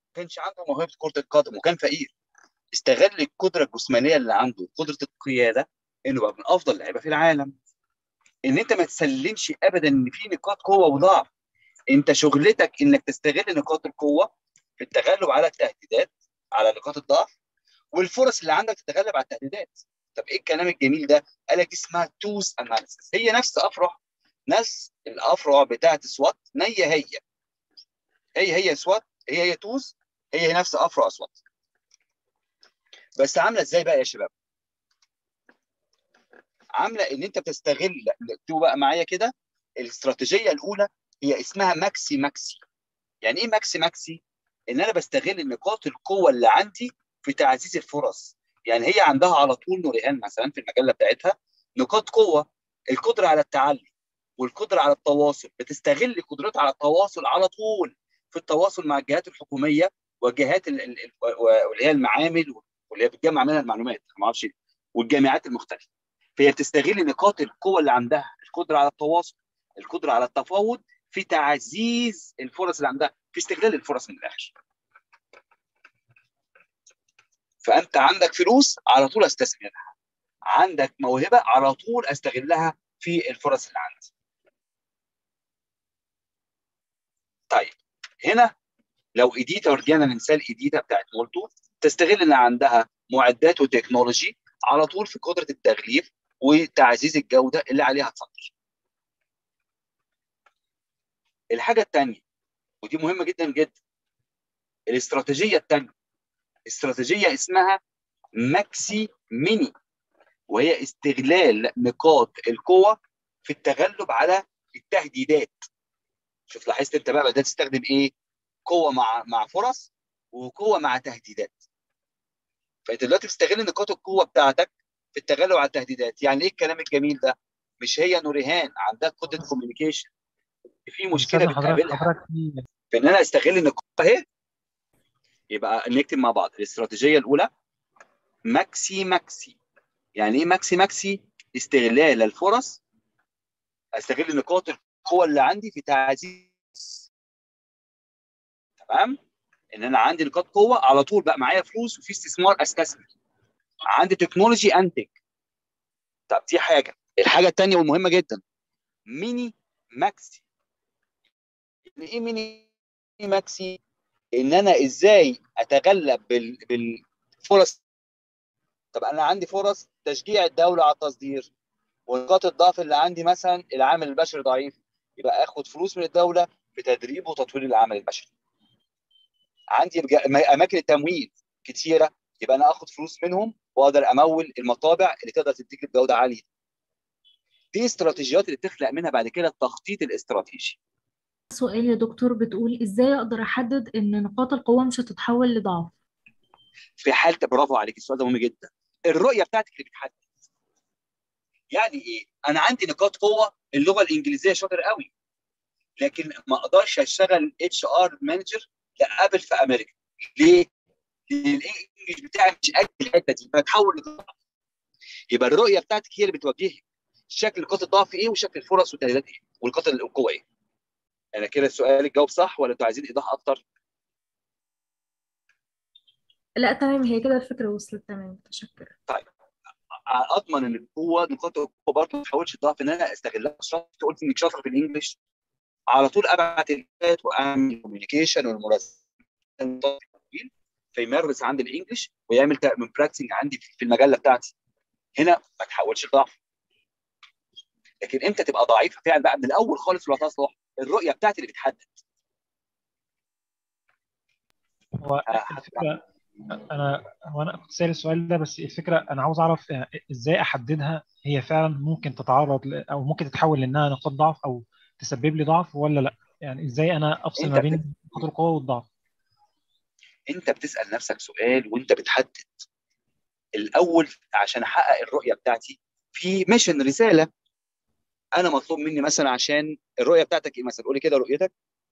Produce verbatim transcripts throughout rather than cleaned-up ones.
كانش عنده موهبه كره القدم وكان فقير، استغل القدره الجسمانيه اللي عنده، قدره القياده، انه بقى من افضل اللعيبه في العالم. ان انت ما تسلمش ابدا ان في نقاط قوه وضعف. انت شغلتك انك تستغل نقاط القوه في التغلب على التهديدات، على نقاط الضعف، والفرص اللي عندك تتغلب على التهديدات. طب ايه الكلام الجميل ده؟ قال لك دي اسمها توز اناليسيس. هي نفس افرع، نفس الافرع بتاعت سوات، هي هي هي هي سوات، هي هي توز، هي هي نفس افرع سوات. بس عامله ازاي بقى يا شباب؟ عامله ان انت بتستغل، اكتبوا بقى معايا كده، الاستراتيجيه الاولى هي اسمها ماكسي ماكسي. يعني ايه ماكسي ماكسي؟ ان انا بستغل نقاط القوه اللي عندي في تعزيز الفرص. يعني هي عندها على طول نوريهان مثلا في المجله بتاعتها نقاط قوه: القدره على التعلم والقدره على التواصل. بتستغل قدرتها على التواصل على طول في التواصل مع الجهات الحكوميه والجهات ال- ال- ال- واللي هي المعامل واللي هي بتجمع منها المعلومات، ما اعرفش، والجامعات المختلفه. فهي بتستغل نقاط القوه اللي عندها: القدره على التواصل، القدره على التفاوض، في تعزيز الفرص اللي عندها، في استغلال الفرص من الاخر. فانت عندك فلوس، على طول استثمرها. عندك موهبه، على طول استغلها في الفرص اللي عندي. طيب هنا لو ايديتا، ورجعنا لمثال ايديتا بتاعت مولتو، تستغل ان عندها معدات وتكنولوجي على طول في قدره التغليف وتعزيز الجوده اللي عليها تصدر. الحاجه الثانيه، ودي مهمه جدا جدا، الاستراتيجيه الثانيه، استراتيجيه اسمها ماكسي ميني، وهي استغلال نقاط القوة في التغلب على التهديدات. شوف، لاحظت انت بقى بدأت تستخدم ايه؟ قوة مع مع فرص، وقوة مع تهديدات. فانت دلوقتي بتستغل نقاط القوة بتاعتك في التغلب على التهديدات. يعني ايه الكلام الجميل ده؟ مش هي نوريهان عندها قدرة بس كوميونيكيشن، في طب مشكلة استاذن حضرتك بتقابلها، حضرتك في في ان انا استغل النقاط اهي. يبقى نكتب مع بعض الاستراتيجية الأولى ماكسي ماكسي. يعني ايه ماكسي ماكسي؟ استغلال الفرص، استغل نقاط القوه اللي عندي في تعزيز. تمام؟ ان انا عندي نقاط قوه، على طول بقى معايا فلوس وفي استثمار استثمر، عندي تكنولوجي انتج. طب دي حاجه. الحاجه الثانيه والمهمه جدا، ميني ماكسي. يعني ايه ميني ماكسي؟ ان انا ازاي اتغلب بال... بالفرص. طب انا عندي فرص تشجيع الدوله على التصدير، ونقاط الضعف اللي عندي مثلا العامل البشري ضعيف، يبقى اخد فلوس من الدوله في تدريب وتطوير العامل البشري. عندي اماكن التمويل كتيره، يبقى انا اخد فلوس منهم واقدر امول المطابع اللي تقدر تديك بجوده عاليه. دي استراتيجيات اللي بتخلق منها بعد كده التخطيط الاستراتيجي. سؤال يا دكتور، بتقول ازاي اقدر احدد ان نقاط القوة مش هتتحول لضعف؟ في حاله، برافو عليك، السؤال ده مهم جدا. الرؤيه بتاعتك اللي بتحدد. يعني ايه؟ انا عندي نقاط قوه، اللغه الانجليزيه شاطر قوي، لكن ما اقدرش اشتغل اتش ار مانجر لابل في امريكا. ليه؟ لان الانجليش بتاعي مش قد الحته دي، فاتحول لضعف. يبقى الرؤيه بتاعتك هي اللي بتوجهك شكل نقاط الضعف ايه، وشكل الفرص والتهديدات ايه، ونقاط القوه ايه. انا كده السؤال الجواب صح، ولا انتوا عايزين ايضاح اكتر؟ لا تمام، هي كده الفكرة وصلت، تمام، متشكرة. طيب، اضمن ان القوه، نقاط القوه برضه ما تحاولش الضعف ان انا استغلها. شاطر، قلت انك شاطر في الانجليش، على طول ابعت البيت واعمل كوميونيكيشن والمراسله، فيمارس عندي الانجليش ويعمل من براكتنج عندي في المجله بتاعتي. هنا ما تحولش الضعف. لكن امتى تبقى ضعيفه فعلا بقى؟ من الاول خالص، ولا تصلح الرؤيه بتاعتي اللي بتحدد. هو الفكره. انا هو انا كنت سائل السؤال ده، بس الفكره انا عاوز اعرف يعني ازاي احددها، هي فعلا ممكن تتعرض ل... او ممكن تتحول لانها نقاط ضعف او تسبب لي ضعف ولا لا؟ يعني ازاي انا افصل انت ما بت... بين نقاط القوه والضعف؟ انت بتسال نفسك سؤال وانت بتحدد الاول. عشان احقق الرؤيه بتاعتي، في ميشن، رساله، انا مطلوب مني مثلا. عشان الرؤيه بتاعتك ايه مثلا؟ قولي كده رؤيتك.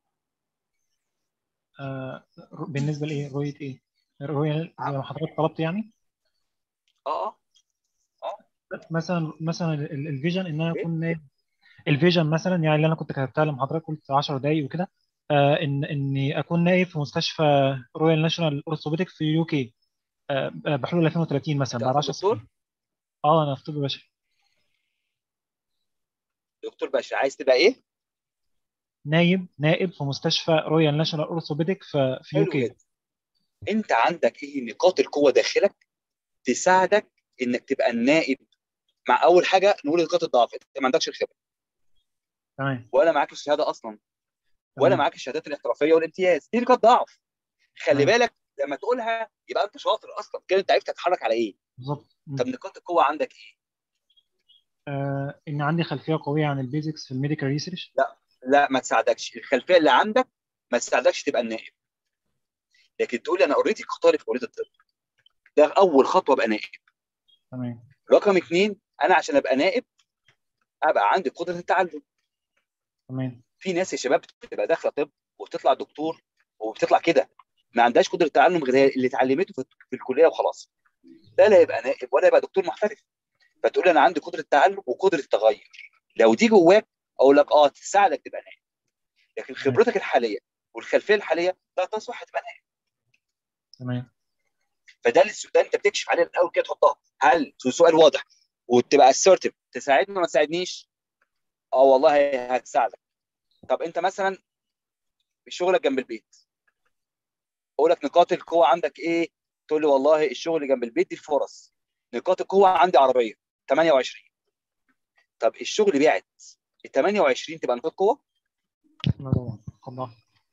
آه بالنسبه لايه؟ رؤيه ايه؟ الرؤيه زي اه ما حضرتك طلبت يعني. اه اه مثلا مثلا ال- ال- الفيجن ان انا ايه اكون نايم. الفيجن مثلا يعني اللي انا كنت كتبتها لما حضرتك قلت عشر دقايق وكده، آه ان اني اكون نائب في مستشفى رويال ناشونال اورثوبيدك في يو كي، آه بحلول ألفين وثلاثين مثلا انت بعد اصلا 10 دكتور؟ سنين. اه انا في طب بشري. دكتور باشا، عايز تبقى ايه؟ نايب نائب في مستشفى رويال ناشونال اورثوبيدك في في يو حلو كي. جدا. انت عندك ايه نقاط القوه داخلك تساعدك انك تبقى النائب؟ مع اول حاجه نقول نقاط الضعف، انت ما عندكش الخبره، تمام. ولا معاك الشهاده اصلا، ولا تمام. معاك الشهادات الاحترافيه والامتياز، دي نقاط ضعف. خلي تمام. بالك لما تقولها يبقى انت شاطر اصلا كده، انت عرفت تتحرك على ايه. بالظبط. طب مم. نقاط القوه عندك ايه؟ آه ان عندي خلفيه قويه عن البيزكس في الميديكال ريسيرش. لا، لا ما تساعدكش الخلفيه اللي عندك، ما تساعدكش تبقى النائب. لكن تقول لي انا اوريدي طالب في كليه الطب، ده اول خطوه ابقى نائب. تمام. رقم اثنين، انا عشان ابقى نائب ابقى عندي قدره التعلم. تمام. في ناس يا شباب بتبقى داخله طب وبتطلع دكتور وبتطلع كده ما عندهاش قدره تعلم غير اللي اتعلمته في في الكليه وخلاص. ده لا يبقى نائب ولا يبقى دكتور محترف. فتقول لي انا عندي قدره تعلم وقدره تغير، لو دي جواك اقول لك اه تساعدك تبقى نائب. لكن تمام. خبرتك الحاليه والخلفيه الحاليه لا تصلح تبقى نائب. تمام. فده اللي ده انت بتكشف عليه الاول كده تحطها، هل سؤال واضح وتبقى assertive تساعدني ولا ما تساعدنيش؟ اه والله هتساعدك. طب انت مثلا شغلك جنب البيت، اقول لك نقاط القوه عندك ايه؟ تقول لي والله الشغل جنب البيت دي الفرص. نقاط القوه عندي عربيه ثمانية وعشرين. طب الشغل بعت ال ثمانية وعشرين تبقى نقاط قوه؟ لا طبعا. الله.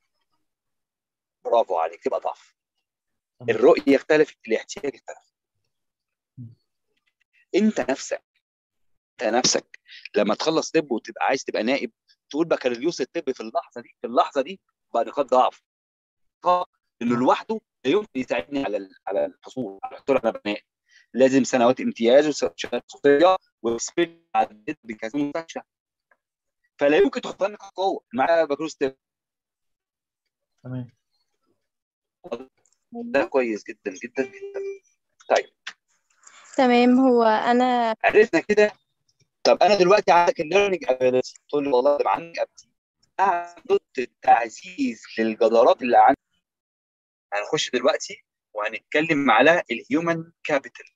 برافو عليك، تبقى ضعف. تمام. الرؤيه اختلفت، الاحتياج اختلف. مم. انت نفسك انت نفسك لما تخلص طب وتبقى عايز تبقى نائب تقول بكالوريوس الطب في اللحظه دي في اللحظه دي بقى نقاط ضعف. انه الله. لوحده لا يمكن يساعدني على ال- على الحصول على الحصول على بناء. لازم سنوات امتياز وشهادات صوتيه واكسبيرينس عدت بكذا مستشفى. فلا يمكن تحط لك قوه مع بكالوريوس طب. تمام. ده أيوة. كويس جدا جدا جدا. طيب تمام. هو انا عرفنا كده. طب انا دلوقتي عندك الليرنينج ابيلتي، تقول لي والله ده عندي ابتي نقطه التعزيز للجدارات اللي عندي. هنخش دلوقتي وهنتكلم على الهيومن كابيتال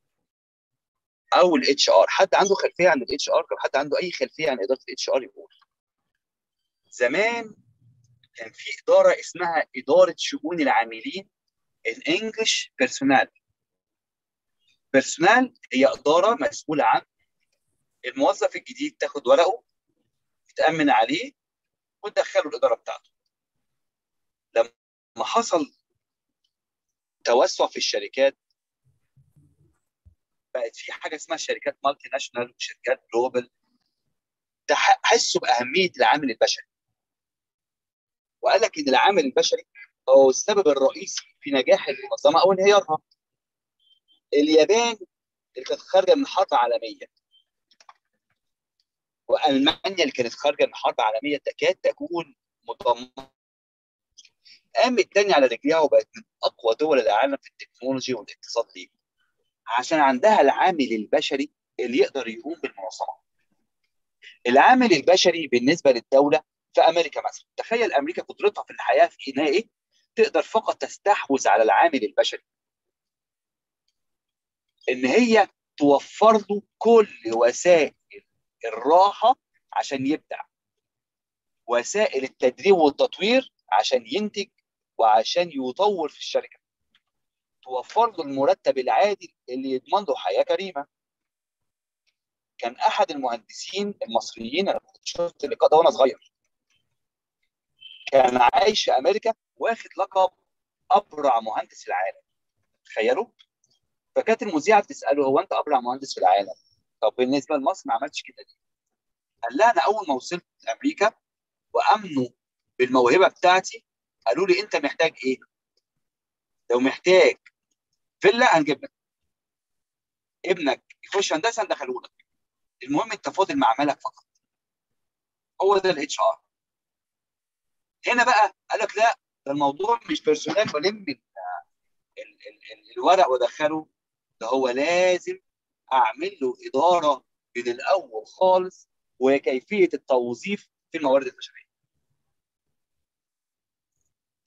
او الاتش ار. حد عنده خلفيه عن الاتش ار؟ لو حد عنده اي خلفيه عن اداره الاتش ار يقول. زمان كان في اداره اسمها اداره شؤون العاملين، الانجلش بيرسونال. بيرسونال هي اداره مسؤوله عن الموظف الجديد، تاخد ورقه تامن عليه وتدخله الاداره بتاعته. لما حصل توسع في الشركات بقت في حاجه اسمها شركات مالتي ناشونال وشركات جلوبال، حسوا باهميه العامل البشري وقال لك ان العامل البشري هو السبب الرئيسي في نجاح المنظمه او انهيارها. اليابان اللي كانت خارجه من حرب عالميه والمانيا اللي كانت خارجه من حرب عالميه تكاد تكون مدمره، قامت تاني على رجليها وبقت من اقوى دول العالم في التكنولوجي والاقتصاد دي، عشان عندها العامل البشري اللي يقدر يقوم بالمنظمه. العامل البشري بالنسبه للدوله في امريكا مثلا، تخيل امريكا قدرتها في الحياه في انها ايه؟ تقدر فقط تستحوذ على العامل البشري، ان هي توفر له كل وسائل الراحه عشان يبدع، وسائل التدريب والتطوير عشان ينتج وعشان يطور في الشركه، توفر له المرتب العادل اللي يضمن له حياه كريمه. كان احد المهندسين المصريين، انا كنت شفت اللقاء ده وانا صغير، كان عايش في امريكا واخد لقب ابرع مهندس في العالم. تخيلوا. فكانت المذيعه بتساله هو انت ابرع مهندس في العالم، طب بالنسبه لمصر ما عملتش كده ليه؟ قال لها انا اول ما وصلت امريكا وامنوا بالموهبه بتاعتي قالوا لي انت محتاج ايه؟ لو محتاج فيلا هنجيب لك، ابنك يخش هندسه ندخله لك، المهم انت فاضل مع عملك فقط. هو ده الاتش ار. هنا بقى قال لك لا، ده الموضوع مش بيرسونال بلم ال- ال- ال- الورق وادخله، ده هو لازم اعمل له اداره من الاول خالص وكيفيه التوظيف في الموارد البشريه.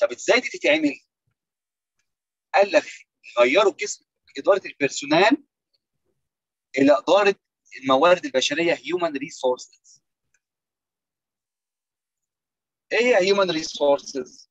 طب ازاي دي تتعمل؟ قال لك غيروا قسم اداره البيرسونال الى اداره الموارد البشريه هيومن ريسورسز. ايه هي هيومن ريسورسز؟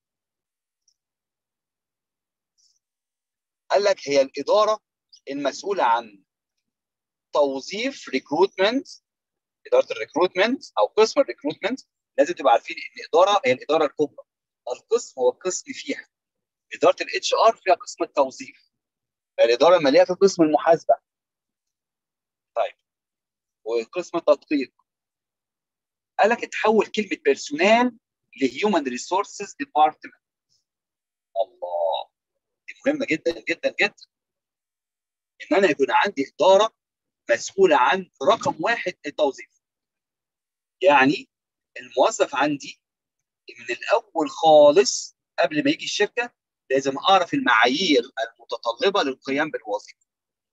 قال لك هي الاداره المسؤوله عن توظيف ريكروتمنت، اداره الريكروتمنت او قسم الريكروتمنت. لازم تبقى عارفين ان الاداره هي الاداره الكبرى، القسم هو القسم فيها. اداره الاتش ار فيها قسم التوظيف، الاداره الماليه في قسم المحاسبه. طيب وقسم التدقيق. قال لك تحول كلمه بيرسونال لهيومن ريسورسز ديبارتمنت. الله، دي مهمه جدا جدا جدا، ان انا يكون عندي اداره مسؤوله عن رقم واحد التوظيف. يعني الموظف عندي من الاول خالص قبل ما يجي الشركه لازم اعرف المعايير المتطلبه للقيام بالوظيفه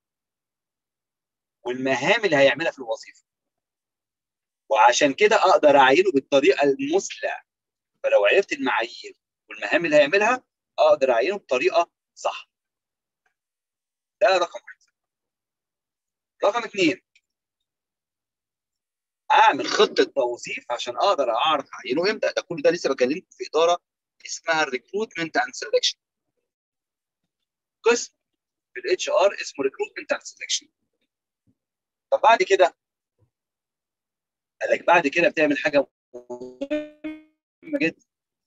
والمهام اللي هيعملها في الوظيفه، وعشان كده اقدر اعينه بالطريقه المثلى. فلو عرفت المعايير والمهام اللي هيعملها اقدر اعينه بطريقه صح. ده رقم واحد. رقم اثنين، اعمل خطه توظيف عشان اقدر اعرف اعينه امتى. ده كل ده لسه بكلمكم في اداره اسمها الريكروتمنت اند سelection. قسم في الاتش ار اسمه ريكروتمنت اند سelection. طب بعد كده قال لك بعد كده بتعمل حاجه مهمه جدا،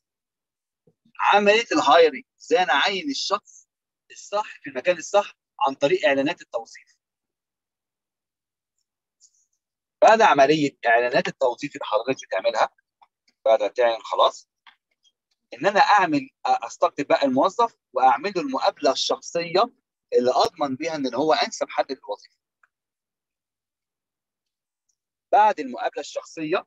عمليه الهايرنج. ازاي انا اعين الشخص الصح في المكان الصح عن طريق اعلانات التوظيف. بعد عمليه اعلانات التوظيف اللي حضرتك بتعملها بعد ما تعلن خلاص، ان انا اعمل استقطب بقى الموظف واعمل له المقابله الشخصيه اللي اضمن بيها ان هو انسب حد للوظيفه. بعد المقابله الشخصيه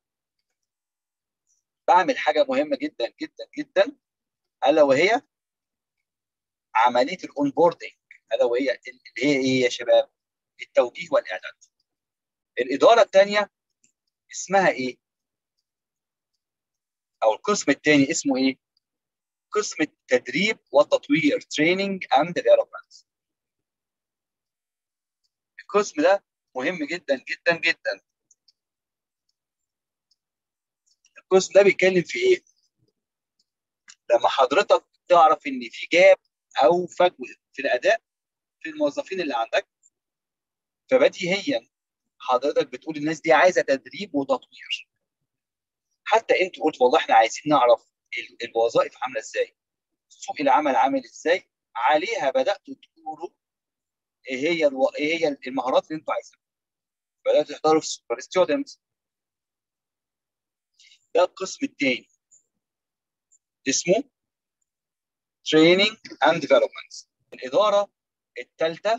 بعمل حاجه مهمه جدا جدا جدا، الا وهي عمليه الاونبوردنج، الا وهي اللي هي ايه يا شباب؟ التوجيه والاعداد. الاداره الثانيه اسمها ايه؟ او القسم الثاني اسمه ايه؟ قسم التدريب والتطوير تريننج اند ديفلوبمنت. القسم ده مهم جدا جدا جدا. القسم ده بيتكلم في ايه؟ لما حضرتك تعرف ان في جاب او فجوه في الاداء في الموظفين اللي عندك، فبديهيا حضرتك بتقول الناس دي عايزه تدريب وتطوير. حتى انت قلت والله احنا عايزين نعرف الوظائف عامله ازاي، سوق العمل عامل ازاي، عليها بداتوا تقولوا ايه هي الو... ايه هي المهارات اللي انتوا عايزينها. بداتوا تحضروا في سوبر ستودنت. ده القسم الثاني اسمه تريننج اند ديفلوبمنت. الاداره الثالثه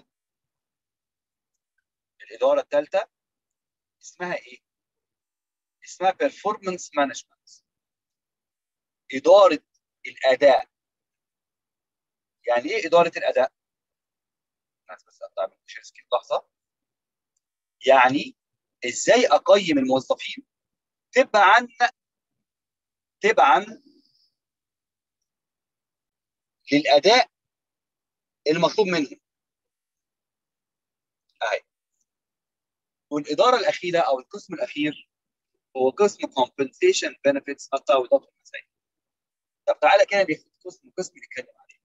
الاداره الثالثه اسمها ايه؟ اسمها performance management، اداره الاداء. يعني ايه اداره الاداء؟ الناس بس اعمل شير سكرين لحظه. يعني ازاي اقيم الموظفين تبعا تبعا للاداء المطلوب منهم. اهي. والاداره الاخيره او القسم الاخير هو قسم compensation benefits التعويضات والمزايا. طب تعالى كده ناخد قسم قسم نتكلم عليه.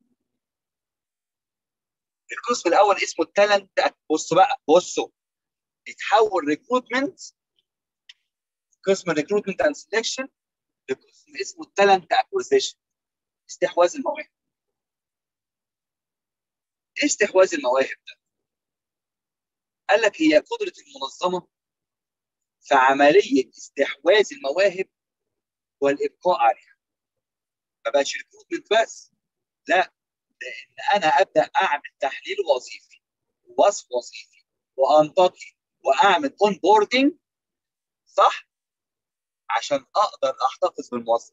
القسم الاول اسمه التالنت. بصوا بقى بصوا يتحول ريكروتمنت، قسم ريكروتمنت اند سelection، لقسم اسمه التالنت اكوزيشن، استحواذ المواهب. ايه استحواذ المواهب ده؟ قال لك هي قدره المنظمه في عمليه استحواذ المواهب والابقاء عليها. ما بقاش ريكروتمنت بس، لا، لان انا ابدا اعمل تحليل وظيفي ووصف وظيفي وانتقي واعمل اون بوردنج صح عشان اقدر احتفظ بالموظف.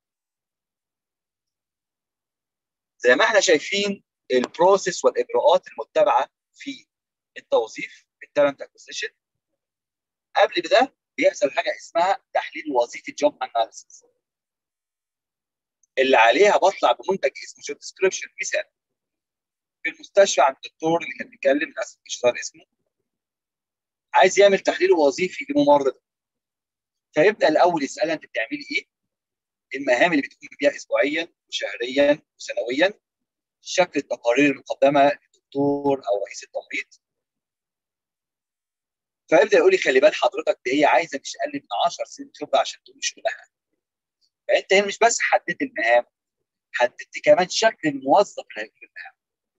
زي ما احنا شايفين البروسيس والاجراءات المتبعه في التوظيف في التالنت اكوزيشن. قبل ده بيحصل حاجه اسمها تحليل وظيفي جوب اناليسيس. اللي عليها بطلع بمنتج اسمه شوت ديسكريبشن. مثال في المستشفى عند الدكتور اللي كان بيتكلم، للاسف مش فاكر اسمه، عايز يعمل تحليل وظيفي لممرضه، فيبدا الاول يسالها انت بتعملي ايه؟ المهام اللي بتقومي بيها اسبوعيا وشهريا وسنويا، شكل التقارير المقدمه للدكتور او رئيس التمريض. فيبدا يقول لي خلي بال حضرتك دي هي عايزه مش اقل من عشر سنين خبره عشان تقوم شغلها. فانت هنا مش بس حددت المهام، حددت كمان شكل الموظف اللي هيقوم بالمهام.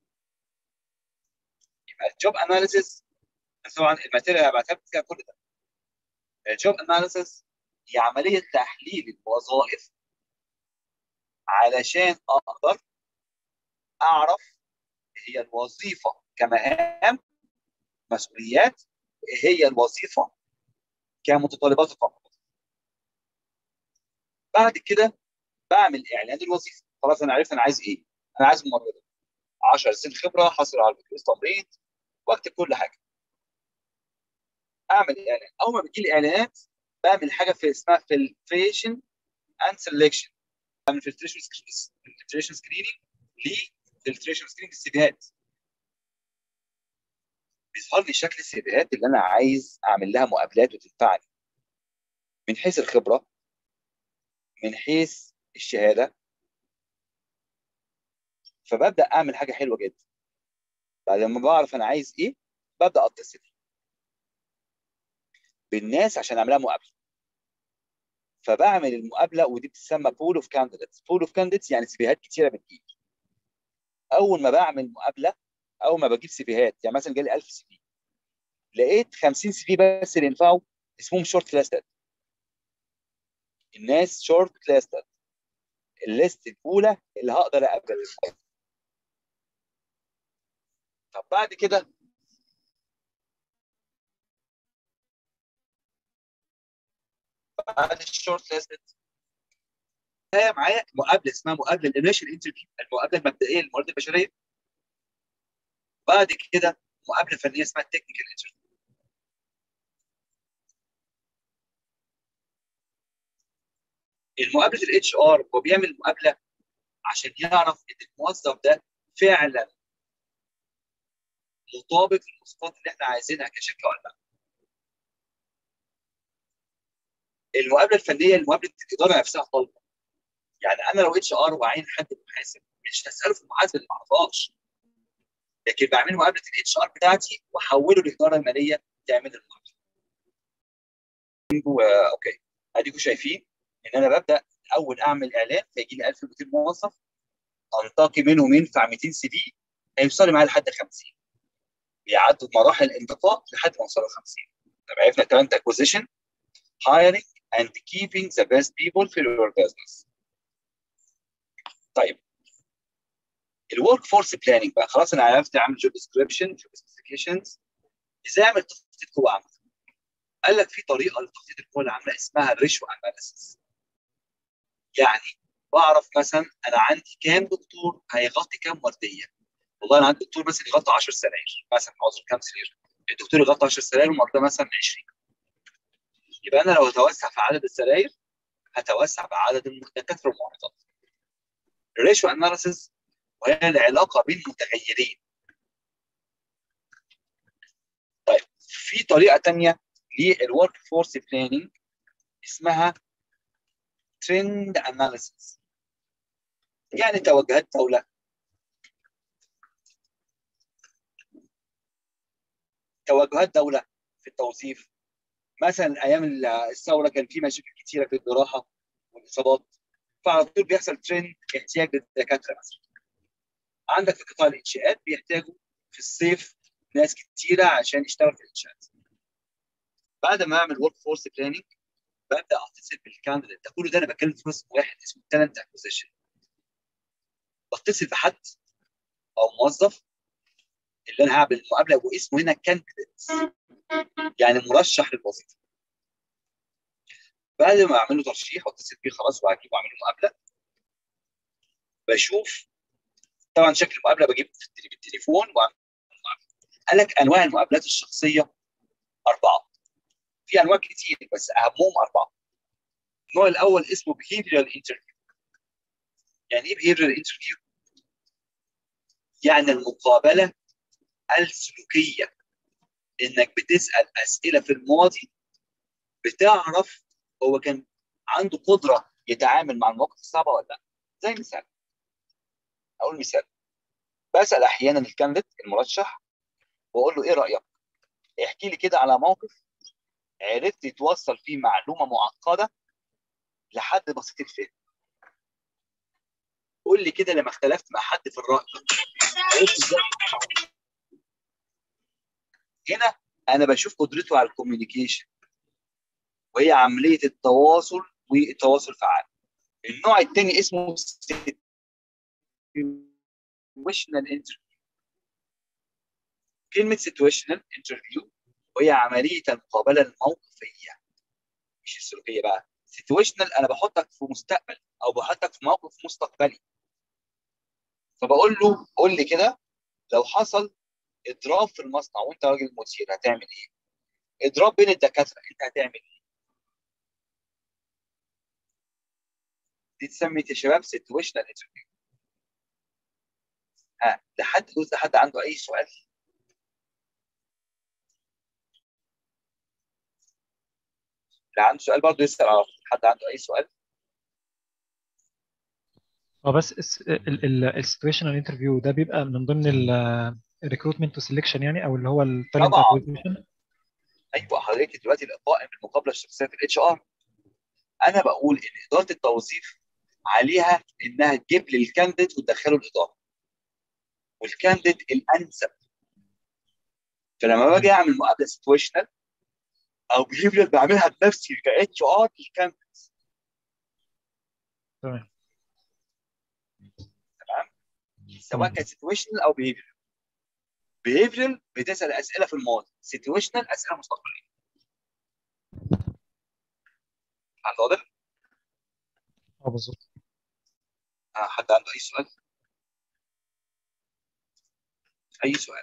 يبقى الجوب اناليسيس طبعا الماتيريال اللي هبعتها فيها كل ده. الجوب اناليسيس هي عمليه تحليل الوظائف علشان اقدر اعرف هي الوظيفه كمهام مسؤوليات، هي الوظيفه كمتطلبات فقط. بعد كده بعمل اعلان الوظيفه. خلاص انا عرفت انا عايز ايه. انا عايز ممرضه عشر سنين خبره، حصل على بكالوريوس تمريض، واكتب كل حاجه. اعمل اعلان. اول ما بتجي لي اعلانات بعمل حاجه في اسمها فلتريشن اند سelection. بعمل فلتريشن فلتريشن سكريننج لفلتريشن سكريننج السيفيهات. بيظهر لي شكل السيفيهات اللي انا عايز اعمل لها مقابلات وتنفعني من حيث الخبره، من حيث الشهاده. فببدا اعمل حاجه حلوه جدا. بعد ما بعرف انا عايز ايه ببدا اتصل بالناس عشان اعملها مقابله. فبعمل المقابله ودي بتسمى بول اوف كانديديتس. بول اوف كانديديتس يعني سيفيهات كتيره بتجيلي. اول ما بعمل مقابله، اول ما بجيب سيفيهات، يعني مثلا جالي ألف سي في، لقيت خمسين سي في بس اللي ينفعوا اسمهم شورت ليستد. الناس شورت ليستد، الليست الاولى اللي هقدر اقبلها. طب بعد كده بعد الشورت ليستد هي معايا مقابله اسمها مقابله الانيشال انترفيو، المقابله المبدئيه للموارد البشريه. بعد كده مقابله فنيه اسمها التكنيكال انترفيو. المقابله الاتش ار هو بيعمل مقابله عشان يعرف ان الموظف ده فعلا مطابق للمواصفات اللي احنا عايزينها كشركه ولا لا. المقابله الفنيه المقابله الاداره نفسها طالبه. يعني انا لو اتش ار وعين حد محاسب مش هساله في المحاسبه اللي ما اعرفهاش، لكن بعمل مقابله الاتش ار بتاعتي واحوله للاداره الماليه تعمل المقابله. اوكي اديكم شايفين ان انا ببدا اول اعمل اعلان فيجي لي ألف ومئتين موظف، انتقي منهم ينفع مئتين سي في، هيوصلوا معايا لحد خمسين. بيعدوا بمراحل الانتقاء لحد ما يوصلوا خمسين. طب عرفنا التالنت اكوزيشن، hiring and keeping the best people for your business. طيب الورك فورس بلاننج بقى، خلاص انا عرفت اعمل جوب ديسكريبشن، جوب سبيسيفيكيشنز، ازاي اعمل تخطيط قوه عامه. قال لك في طريقه لتخطيط القوه العامله اسمها الريشيو اناليسيس. يعني بعرف مثلا انا عندي كام دكتور هيغطي كام ورديه. والله انا عندي دكتور مثلا يغطي عشر سراير مثلا، عذر كام سرير، الدكتور يغطي عشر سراير والمرضى مثلا عشرين. يبقى انا لو هتوسع في عدد السراير هتوسع بعدد الدكاتره والممرضات. الريشيو اناليسيس وهي العلاقه بين متغيرين. طيب في طريقه ثانيه للورك فورس بلاننج اسمها ترند اناليسيس. يعني توجهات دوله، توجهات دوله في التوظيف. مثلا ايام الثوره كان في مشاكل كثيره في الجراحه والاصابات، فعلى طول بيحصل ترند احتياج للدكاتره. مثلا عندك في قطاع الانشاءات بيحتاجوا في الصيف ناس كثيره عشان يشتغلوا في الانشاءات. بعد ما اعمل ورك فورس بلاننج ببدا اتصل بالكانديديت ده. كل ده انا بتكلم في اسم واحد اسمه تالنت اكوزيشن. بتصل بحد او موظف اللي انا هعمل المقابله واسمه هنا كانديديت، يعني مرشح للوظيفه. بعد ما اعمل له ترشيح واتصل بيه خلاص وهجيبه واعمل له مقابله، بشوف طبعا شكل المقابله، بجيب في التليفون واعمل المقابله. قال لك انواع المقابلات الشخصيه اربعه. في انواع كتير بس اهمهم اربعه. النوع الاول اسمه behavioral interview. يعني ايه behavioral interview؟ يعني المقابله السلوكيه، انك بتسال اسئله في الماضي بتعرف هو كان عنده قدره يتعامل مع المواقف الصعبه ولا لا. زي مثال، اقول مثال، بسال احيانا الكانديد المرشح واقول له ايه رايك؟ احكي لي كده على موقف عرفت توصل فيه معلومه معقده لحد بسيط الفهم. قول لي كده لما اختلفت مع حد في الراي عرفت ازاي. هنا انا بشوف قدرته على الكوميونيكيشن، وهي عمليه التواصل والتواصل فعال. النوع الثاني اسمه situational interview. كلمه situational interview وهي عمليه المقابله الموقفيه مش السلوكيه بقى. situational انا بحطك في مستقبل او بحطك في موقف مستقبلي، فبقول له قول لي كده لو حصل اضراب في المصنع وانت راجل مدير هتعمل ايه؟ اضراب بين الدكاتره انت هتعمل ايه؟ دي تسمي يا شباب situational interview. ها لحد دلوقتي حد عنده اي سؤال؟ اللي عنده سؤال برضه يسال على طول. حد عنده اي سؤال؟ هو بس السيتويشنال انترفيو ده بيبقى من ضمن الريكروتمنت وسelection يعني، او اللي هو التالنت طبعا اكوزيشن. ايوه حضرتك دلوقتي القائم بالمقابله الشخصيه في الاتش ار. انا بقول ان اداره التوظيف عليها انها تجيب لي الكانديد وتدخله الاداره والكانديد الانسب. فلما باجي اعمل مقابله سيتويشنال او بيهيفير بعملها بنفسي كاتش ار للكانديد. تمام تمام سواء تمام. كان سيتويشنال او بيهيفير. بيهيفيرال بتسال اسئله في الماضي، سيتويشنال اسئله مستقبليه. حد واضح؟ اه بالظبط. آه، حد عنده اي سؤال؟ اي سؤال؟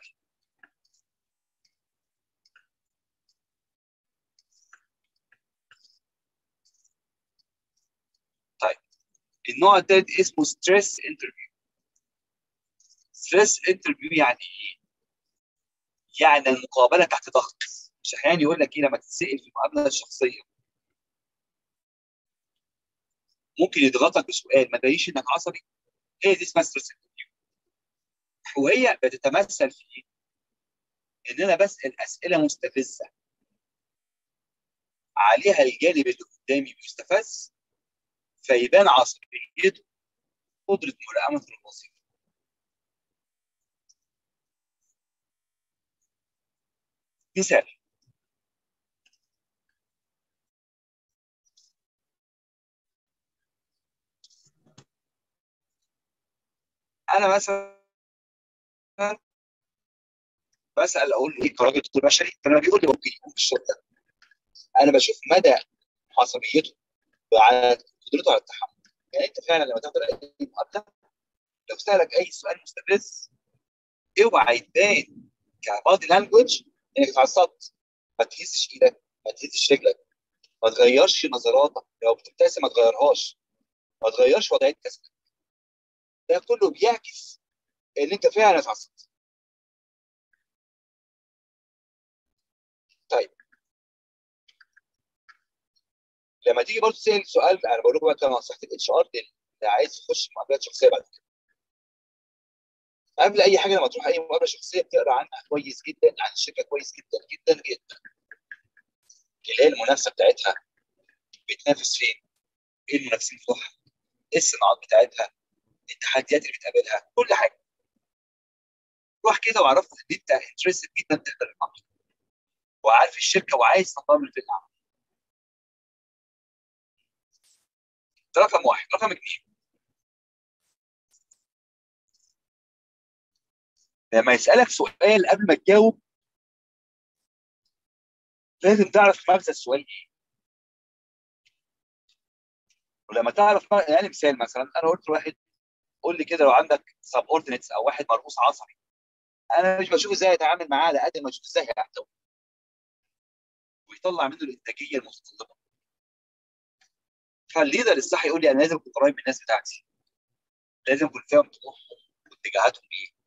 طيب النوع الثالث اسمه ستريس انترفيو. ستريس انترفيو يعني ايه؟ يعني المقابله تحت ضغط. مش احيانا يقول لك ايه لما تتسال في المقابله الشخصيه ممكن يضغطك بسؤال ما تبينش انك عصبي. هي دي اسمها ستريس انترفيو، وهي بتتمثل في ان انا بسال اسئله مستفزه عليها الجانب اللي قدامي بيستفز فيبان عصبيته قدره ملائمه الوظيفه. مثال، انا مثلا بسال اقول له ايه كراجل دكتور بشري، فلما بيقول لي اوكي في الشرطه انا بشوف مدى عصبيته وعلى قدرته على التحمل. يعني انت فعلا لما تحضر اي مقابله لو سالك اي سؤال مستفز اوعى يبان كبادي لانجوج انك اتعصبت. ما تهزش ايدك، ما تهزش رجلك، ما تغيرش نظراتك، لو بتبتسم ما تغيرهاش، ما تغيرش وضعيه جسمك. ده كله بيعكس ان انت فعلا اتعصبت. طيب لما تيجي برضه تسال سؤال، انا بقول لكم بقى نصيحه الاتش ار اللي عايز يخش مقابلات شخصيه بعد كده. قبل اي حاجه لما تروح اي مقابله شخصيه بتقرا عنها كويس جدا، عن الشركه كويس جدا جدا جدا. اللي هي المنافسه بتاعتها، بتنافس فين؟ ايه المنافسين بتوعها؟ ايه الصناعات بتاعتها؟ التحديات اللي بتقابلها، كل حاجه. روح كده وعرفت ان انت انترستد جدا تقدر المقابله وعارف الشركه وعايز تنضم في العمل. ده رقم واحد. رقم اثنين، لما يسالك سؤال قبل ما تجاوب لازم تعرف مغزى السؤال ايه. ولما تعرف مغ- يعني مثال مثلا انا قلت لواحد قول لي كده لو عندك سب اوردينيتس او واحد مرؤوس عصبي انا مش بشوف ازاي اتعامل معاه على قد ما اشوف ازاي هيحتوي ويطلع منه الانتاجيه المتطلبه. فالليدر الصح يقول لي انا لازم اكون قريب من الناس بتاعتي. لازم يكون فاهم طموحهم واتجاهاتهم ايه.